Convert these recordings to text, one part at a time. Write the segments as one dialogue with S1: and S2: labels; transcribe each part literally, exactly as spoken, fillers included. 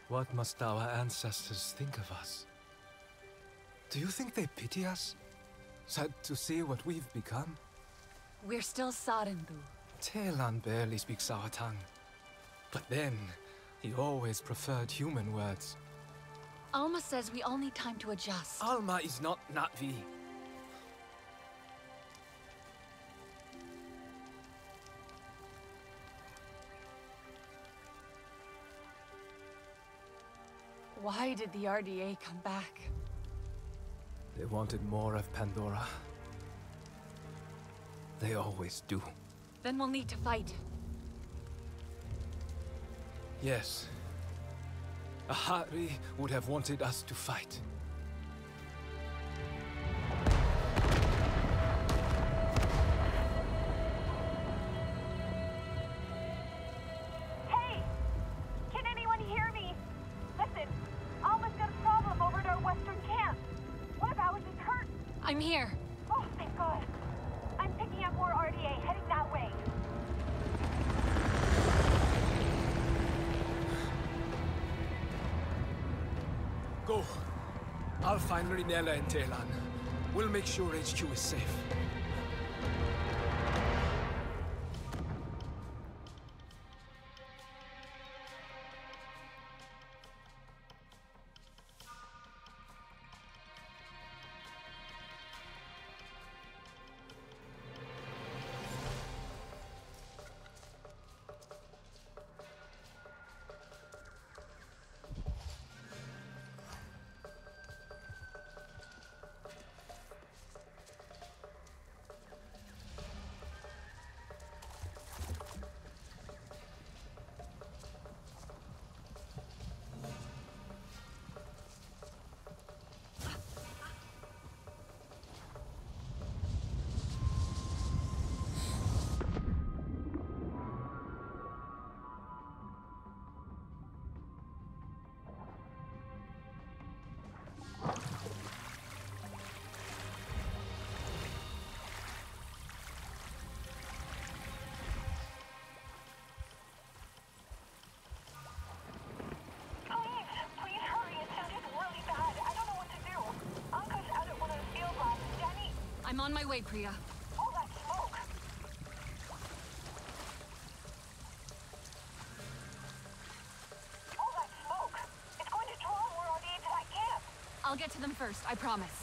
S1: What must our ancestors think of us? Do you think they pity us? Sad to see what we've become?
S2: We're still Sarendu.
S1: Telan barely speaks our tongue. But then, he always preferred human words.
S2: Alma says we all need time to adjust.
S1: Alma is not Na'vi.
S2: Why did the R D A come back?
S1: They wanted more of Pandora. They always do.
S2: Then we'll need to fight.
S1: Yes. Ahari would have wanted us to fight.
S3: Hey! Can anyone hear me? Listen, Alma's got a problem over at our western camp. One of ours is hurt.
S2: I'm here.
S3: Oh, thank God. I'm picking up more R D A heading that way.
S1: Go. I'll find Rinella and Telan. We'll make sure H Q is safe.
S2: I'm on my way, Priya.
S3: All that smoke! All that smoke! It's going to draw more R D A to that camp!
S2: I'll get to them first, I promise.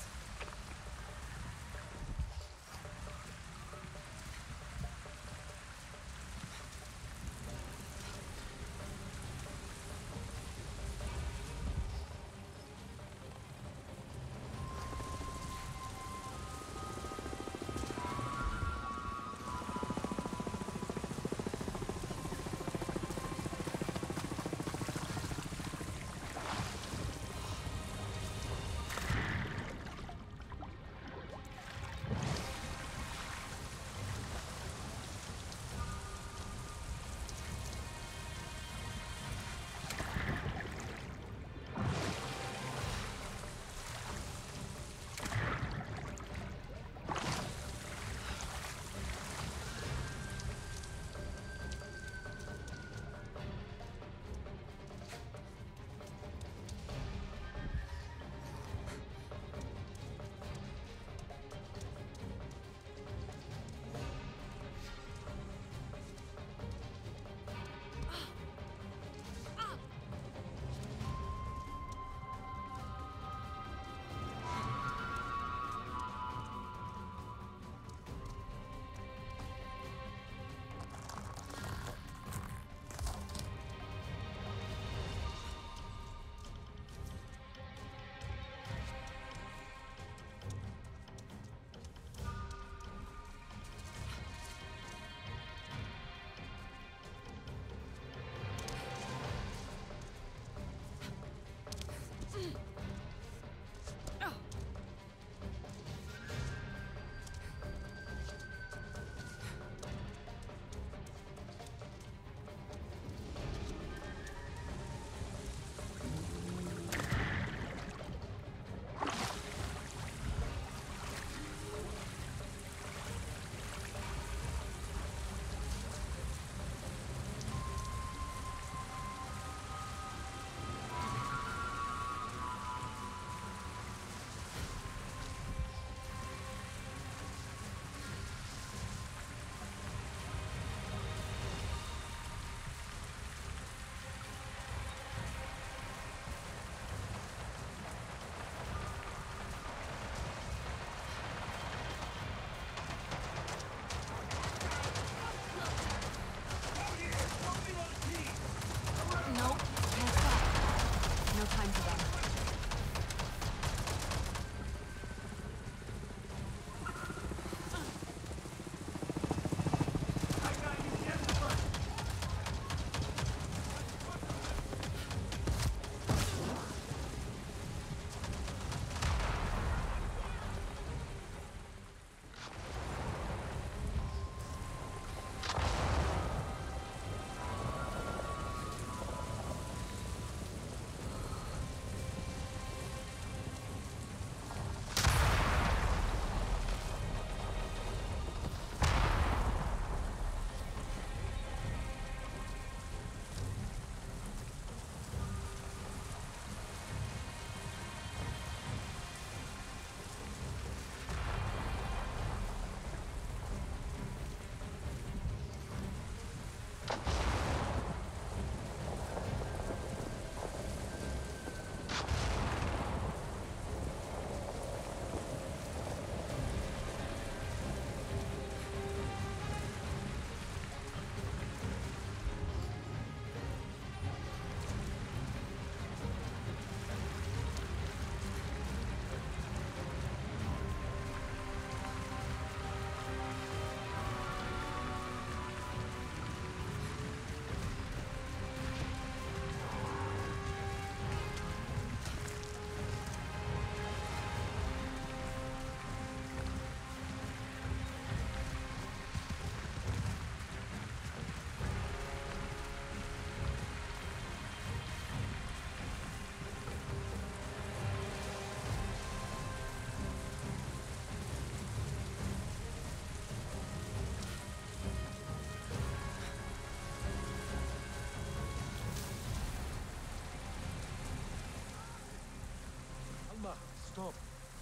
S1: stop.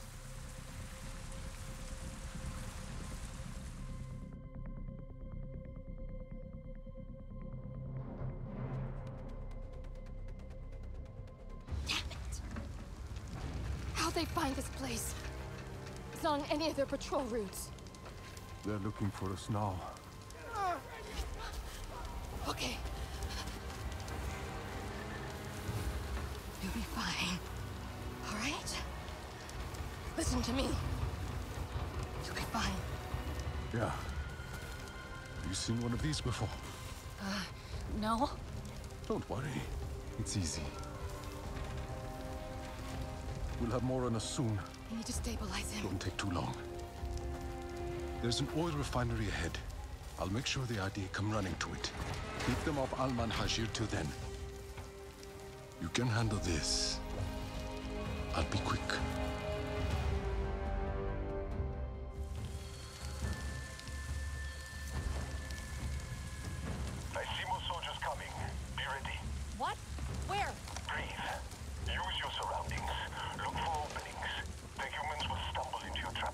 S2: Damn it! How'd they find this place? It's not on any of their patrol routes.
S1: They're looking for us now.
S2: Okay. You'll be fine. All right? Listen to me. You'll be fine.
S1: Yeah. You seen one of these before?
S2: Uh, no?
S1: Don't worry. It's easy. We'll have more on us soon.
S2: We need to stabilize him.
S1: Don't take too long. There's an oil refinery ahead. I'll make sure the I D come running to it. Keep them off Alman Hajir till then. You can handle this. I'll be quick.
S4: I see more soldiers coming. Be ready.
S2: What? Where?
S4: Breathe. Use your surroundings. Look for openings. The humans will stumble into your traps.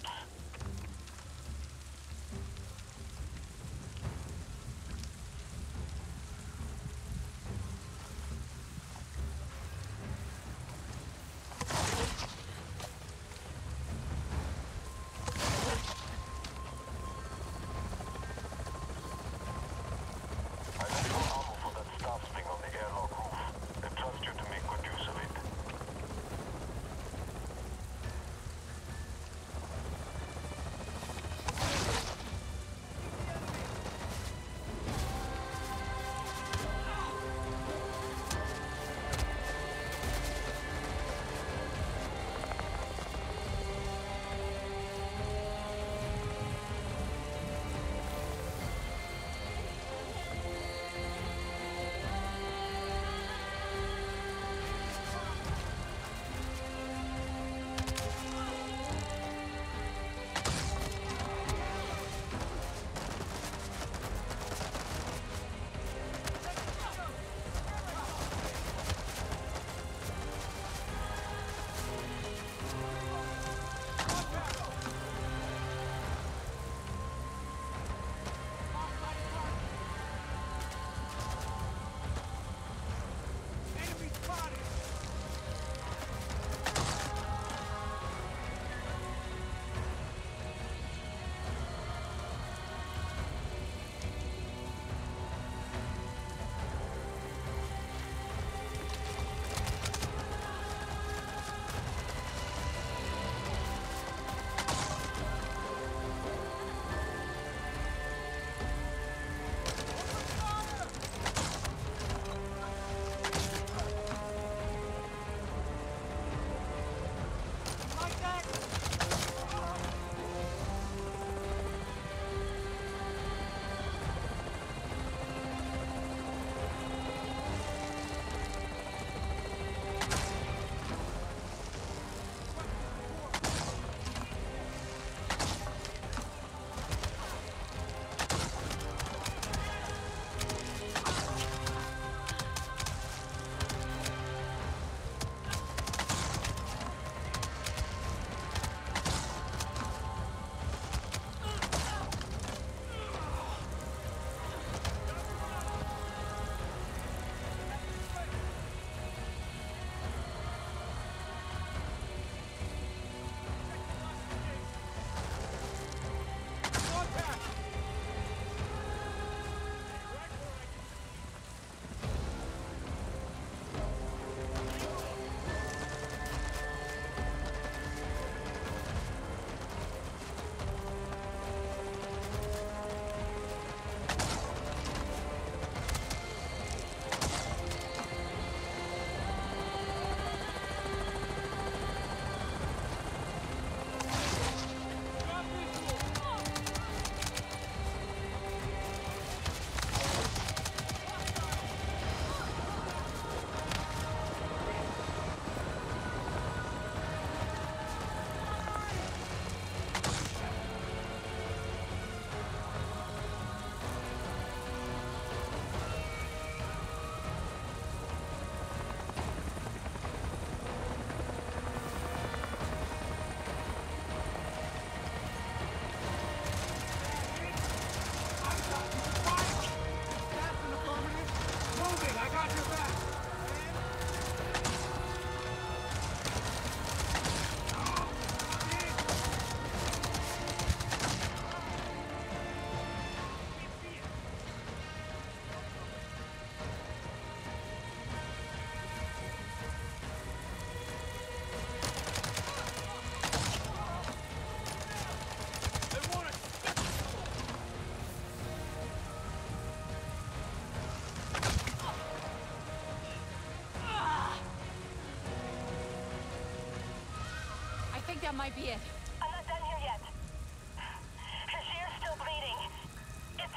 S2: might be it.
S3: I'm not done here yet. Her shear's still bleeding. It's...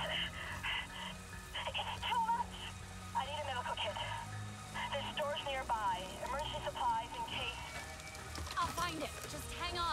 S3: It's too much. I need a medical kit. There's stores nearby. Emergency supplies in case...
S2: I'll find it. Just hang on.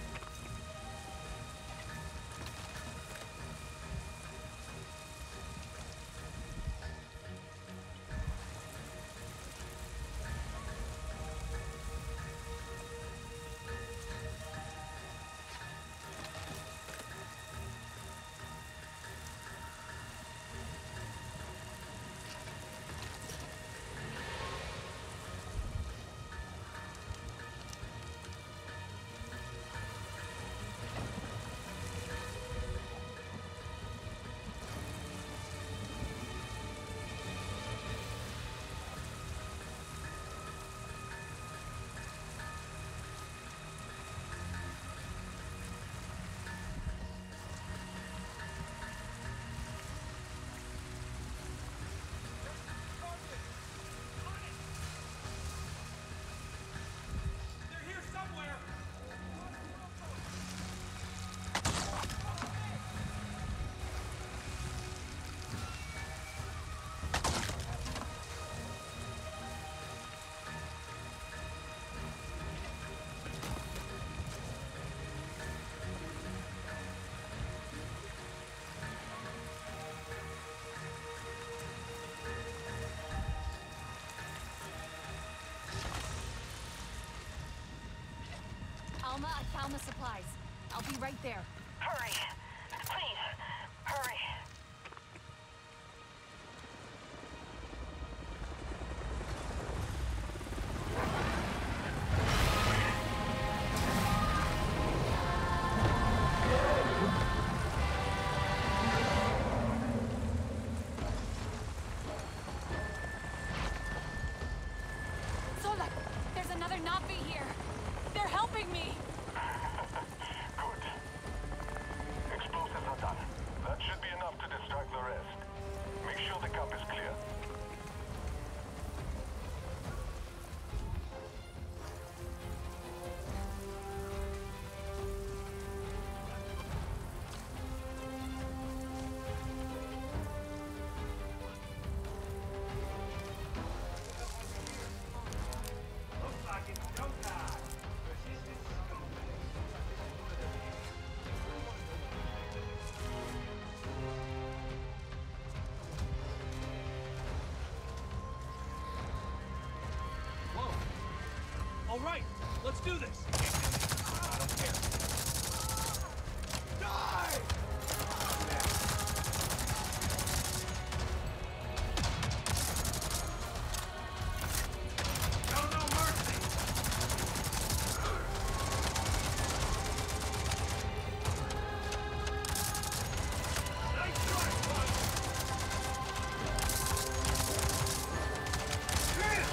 S2: Alma, I found the supplies. I'll be right there.
S3: Hurry. Please, hurry.
S2: Solak, there's another Navi here. They're helping me.
S4: Good. Explosives are done. That should be enough to distract the rest. Make sure the camp is clear.
S5: All right, let's do this. I don't care. Die! Show no mercy. Nice try, bud. Yeah!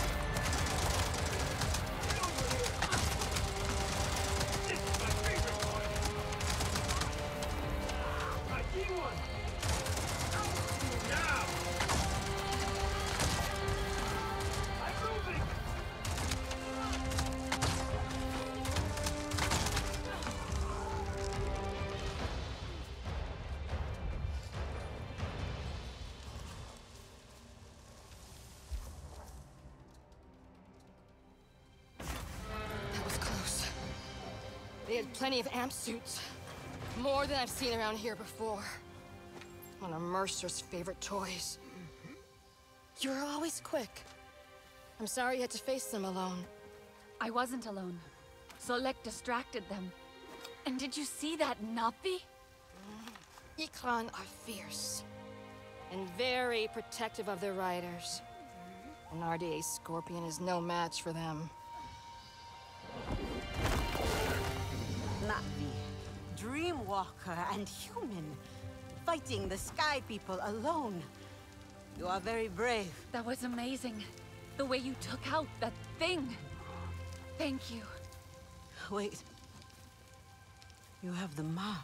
S2: That was close. They had plenty of amp suits. More than I've seen around here before. One of Mercer's favorite toys. You were always quick. I'm sorry you had to face them alone.
S6: I wasn't alone. Solek distracted them. And did you see that Navi?
S2: Ikran are fierce. And very protective of their riders. An R D A Scorpion is no match for them.
S7: Navi, Dreamwalker and human, fighting the Sky People alone. You are very brave.
S6: That was amazing. The way you took out that thing. Thank you.
S7: Wait. You have the map.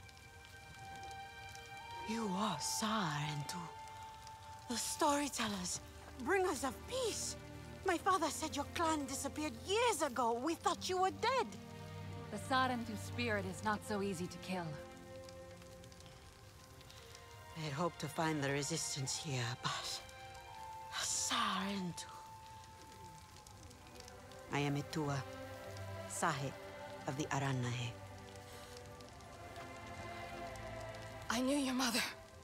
S7: You are Sar and Tu, the storytellers, bringers of peace. My father said your clan disappeared years ago. We thought you were dead.
S6: The Sarentu spirit is not so easy to kill.
S7: I had hoped to find the resistance here, but... Sarentu. I am Etua, Sahe of the Aranahe.
S2: I knew your mother.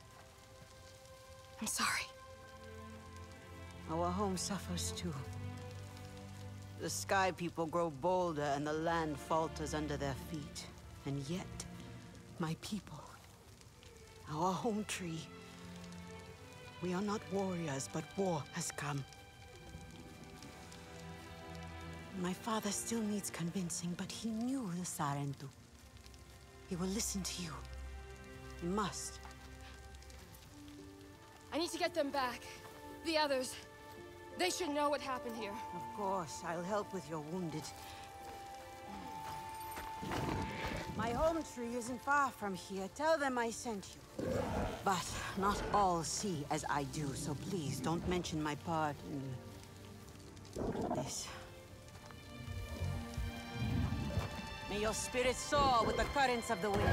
S2: I'm sorry.
S7: Our home suffers too. The Sky People grow bolder and the land falters under their feet. And yet, my people, our home tree, we are not warriors, but war has come. My father still needs convincing, but he knew the Sarentu. He will listen to you. He must.
S2: I need to get them back. The others. They should know what happened here.
S7: Of course, I'll help with your wounded. My home tree isn't far from here. Tell them I sent you. But not all see as I do, so please don't mention my part in this. May your spirit soar with the currents of the wind.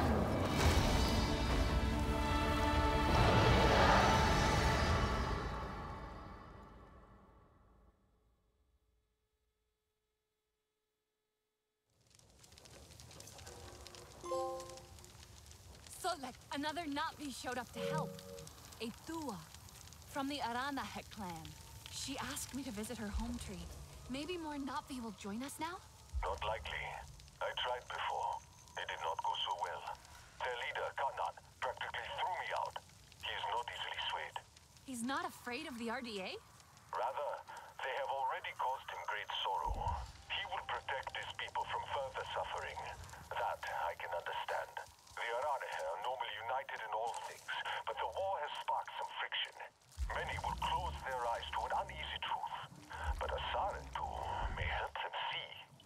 S6: Solek, another Navi showed up to help. A Thua, from the Aranahe clan. She asked me to visit her home tree. Maybe more Navi will join us now?
S4: Not likely. I tried before. It did not go so well. Their leader, Kanan, practically threw me out. He is not easily swayed.
S6: He's not afraid of the R D A?
S4: Rather, they have already caused him great sorrow. He will protect his people from further suffering. That I can understand. The Aranahe are normally united in all things, but the war has sparked some friction. Many will close their eyes to an uneasy truth, but a Sarentu may help them see.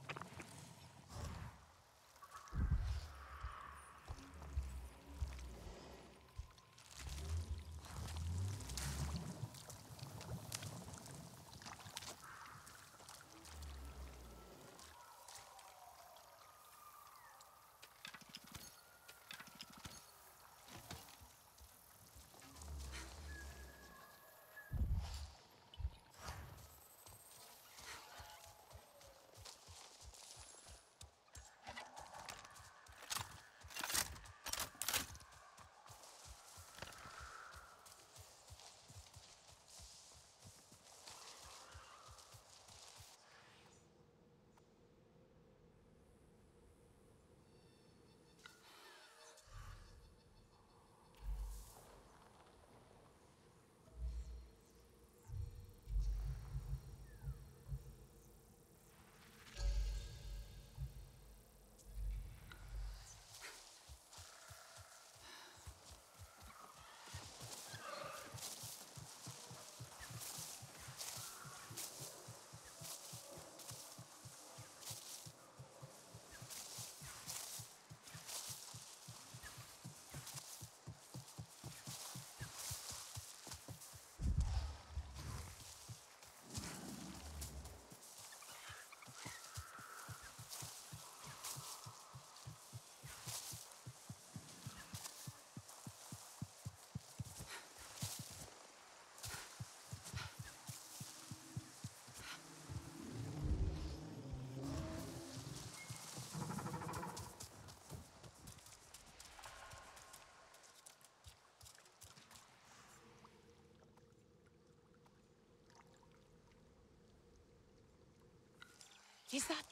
S7: Is that...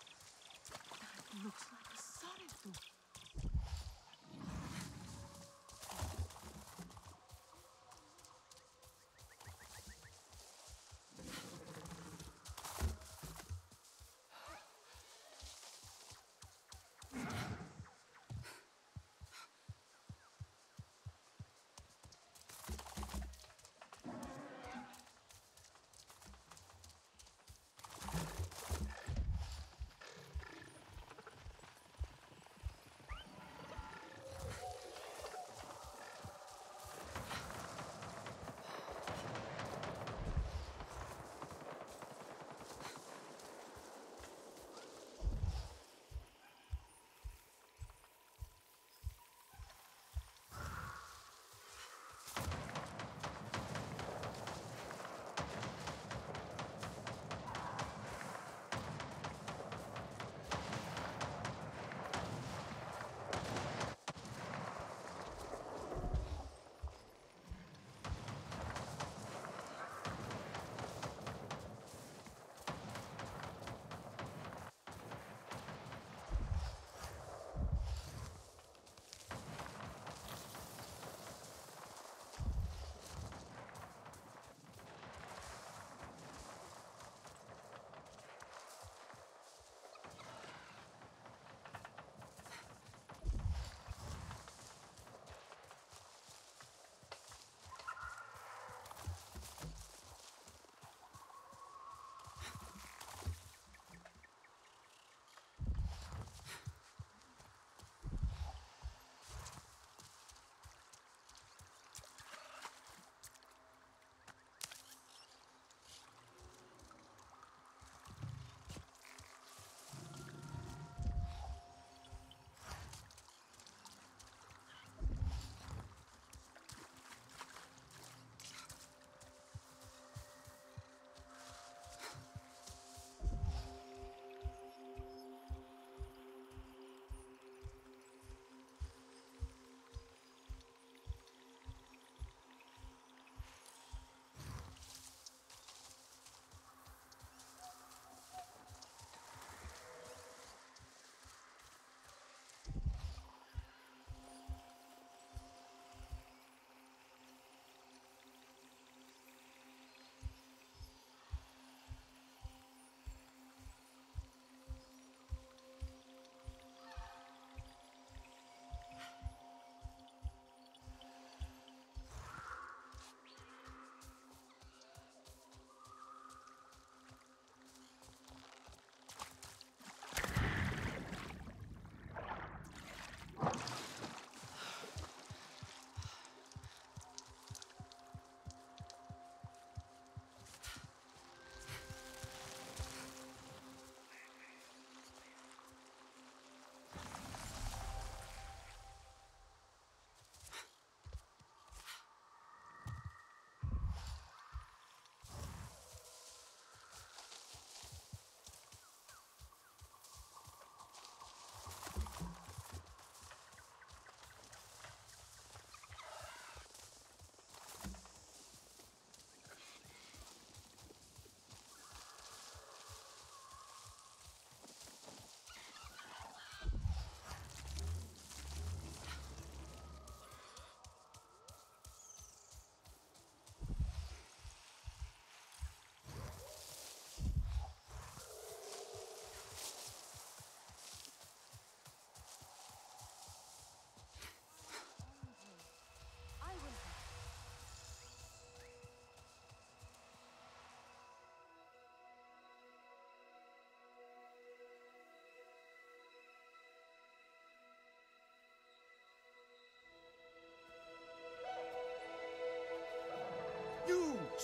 S7: That looks like a Sarentu.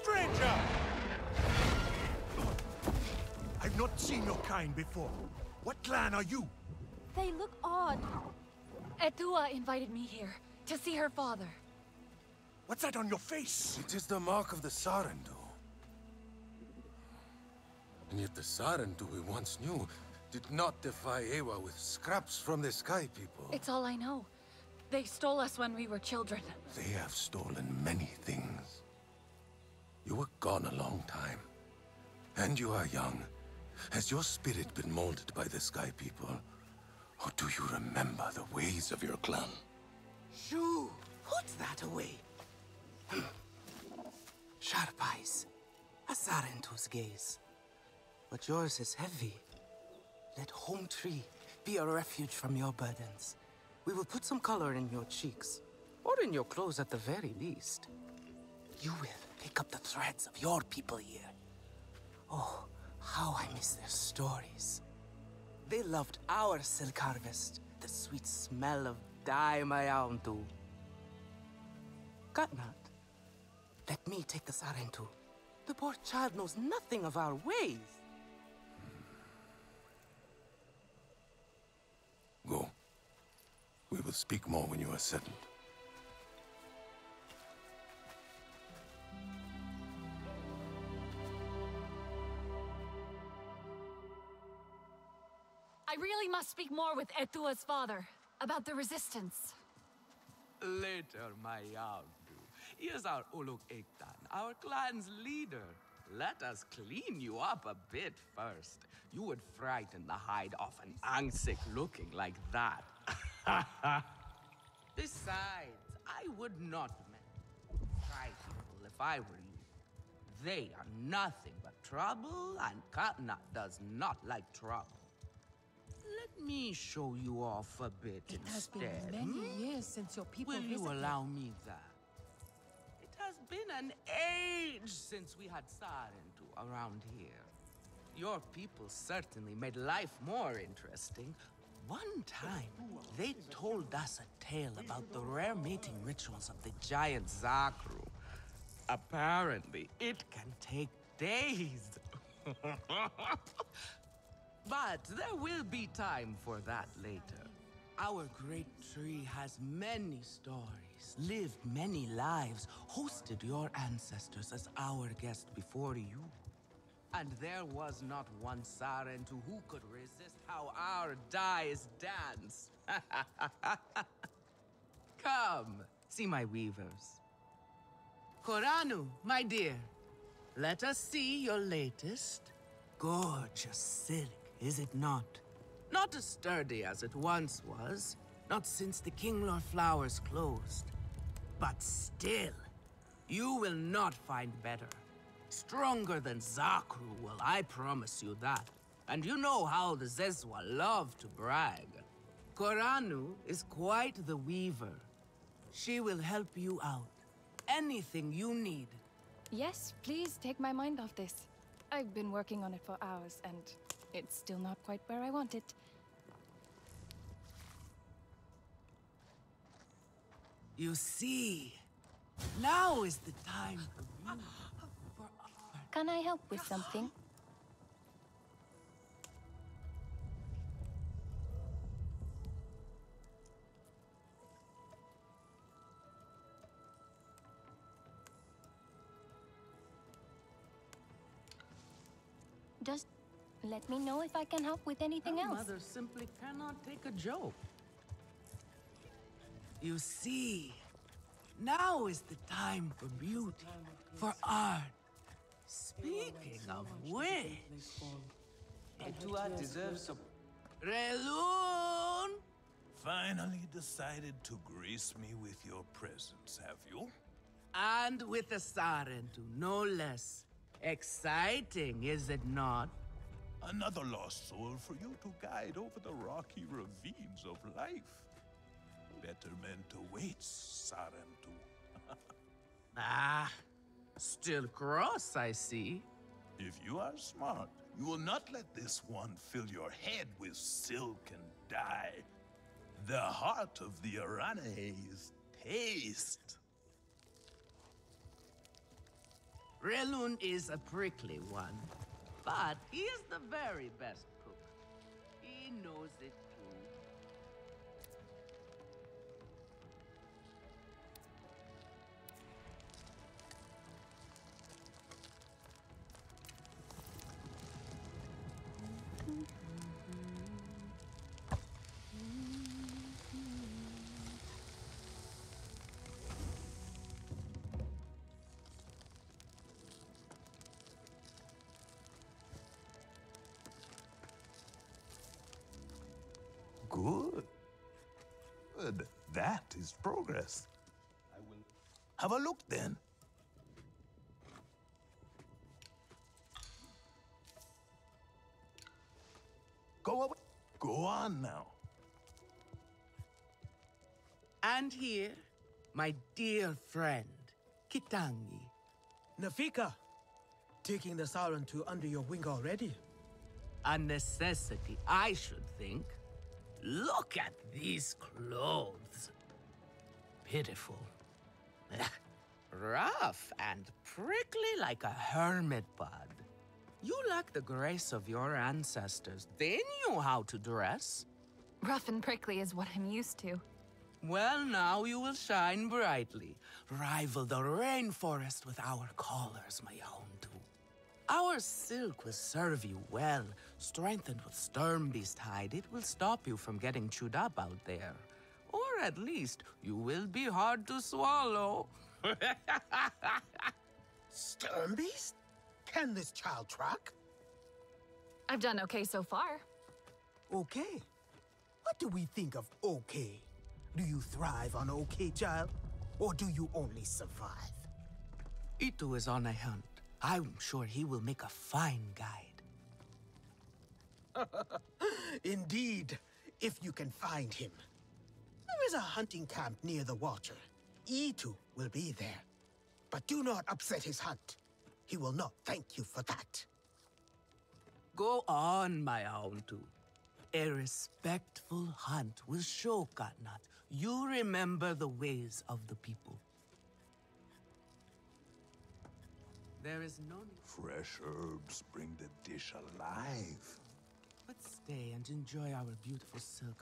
S8: stranger! I've not seen your kind before. What clan are you?
S6: They look odd. Etua invited me here to see her father.
S8: What's that on your face?
S1: It is the mark of the Sarentu. And yet the Sarentu we once knew did not defy Ewa with scraps from the Sky People.
S6: It's all I know. They stole us when we were children.
S1: They have stolen many things. You were gone a long time. And you are young. Has your spirit been molded by the Sky People? Or do you remember the ways of your clan?
S9: Shoo! Put that away. Sharp eyes. A Sarentu's gaze. But yours is heavy. Let Home Tree be a refuge from your burdens. We will put some color in your cheeks. Or in your clothes at the very least. You will pick up the threads of your people here. Oh, how I miss their stories. They loved our silk harvest, the sweet smell of dye mayauntu. Katnat, let me take the Sarentu. The poor child knows nothing of our ways.
S1: Go. We will speak more when you are settled.
S6: I really must speak more with Etua's father about the resistance.
S9: Later, my Yauntu. Here's our Uluk Ektan, our clan's leader. Let us clean you up a bit first. You would frighten the hide off an Angsik looking like that. Besides, I would not try people if I were you. They are nothing but trouble, and Katnat does not like trouble. Let me show you off a bit
S10: It has
S9: instead.
S10: been many
S9: hmm?
S10: years since your people
S9: Will you
S10: visited.
S9: allow me that? It has been an age since we had Sarentu around here. Your people certainly made life more interesting. One time, they told us a tale about the rare mating rituals of the giant Zakru. Apparently, it can take days. But there will be time for that later. Our great tree has many stories, lived many lives, hosted your ancestors as our guest before you. And there was not one Sarentu who could resist how our dyes dance. Come, see my weavers. Koranu, my dear, let us see your latest. Gorgeous silk, is it not? Not as sturdy as it once was, not since the Kinglor flowers closed. But still, you will not find better. Stronger than Zakru will, I promise you that. And you know how the Zezwa love to brag. Koranu is quite the weaver. She will help you out. Anything you need.
S11: Yes, please take my mind off this. I've been working on it for hours, and it's still not quite where I want it.
S9: You see, now is the time for you. For
S11: Can I help with something? Just let me know if I can help with anything
S9: Our
S11: else.
S9: mother simply cannot take a joke. You see, now is the time for beauty, for art. Speaking of which,
S12: Etua deserves a...
S9: Relun!
S8: Finally decided to grace me with your presence, have you?
S9: And with a Sarentu, no less. Exciting, is it not?
S8: Another lost soul for you to guide over the rocky ravines of life. Betterment awaits, Sarentu.
S9: Ah, still cross, I see.
S8: If you are smart, you will not let this one fill your head with silk and dye. The heart of the Arane is taste.
S9: Relun is a prickly one, but he is the very best cook. He knows it too.
S8: Good. Good. That is progress. I will have a look then. Go away. Go on now.
S9: And here, my dear friend, Kitangi.
S10: Nafika, taking the Sarantu under your wing already.
S9: A necessity, I should think. Look at these clothes. Pitiful. Rough and prickly like a hermit bud. You lack the grace of your ancestors. They knew how to dress.
S6: Rough and prickly is what I'm used to.
S9: Well, now you will shine brightly. Rival the rainforest with our collars, my Houndu. Our silk will serve you well. Strengthened with Sternbeast hide, it will stop you from getting chewed up out there. Or at least, you will be hard to swallow.
S10: Sternbeast? Can this child track?
S6: I've done okay so far.
S10: Okay. What do we think of okay? Do you thrive on okay, child? Or do you only survive?
S9: Itu is on a hunt. I'm sure he will make a fine guide.
S10: Indeed, if you can find him. There is a hunting camp near the water. Itu will be there. But do not upset his hunt. He will not thank you for that.
S9: Go on, my Houndu. A respectful hunt will show Katnat you remember the ways of the people. There is no need.
S8: Fresh herbs bring the dish alive.
S9: But stay and enjoy our beautiful silk